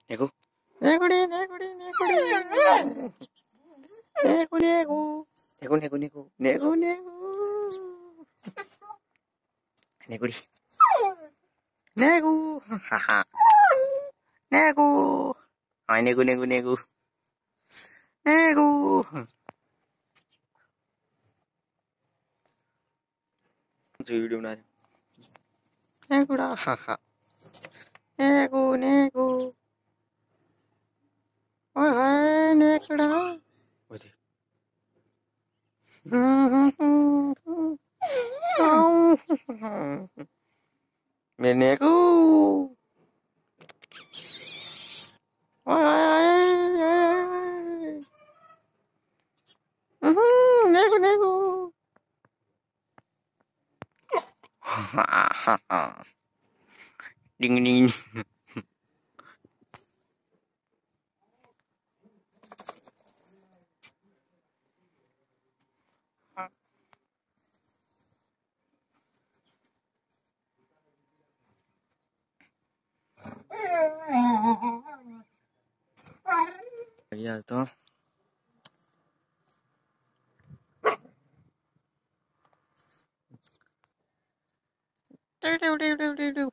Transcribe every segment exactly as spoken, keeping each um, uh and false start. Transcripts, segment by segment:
Nego. Neguri, neguri, neguri. Negu, negu. Negu, negu, negu. Negu, negu. Neguri. Negu. Haha. Negu. Ay, negu, negu, negu. Negu. Video बना नेगुड़ा हाहा नेगु नेगु ओए हाय नेगुड़ा वो देख मेरे नेगु ओए हाय नेगु नेगु हाहा डिंग डिंग बढ़िया तो do do do do do do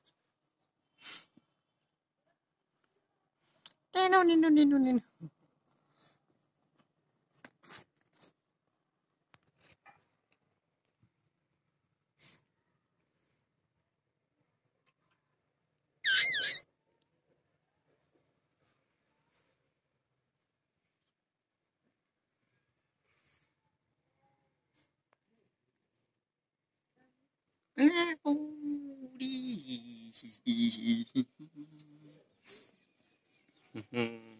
no no no no no no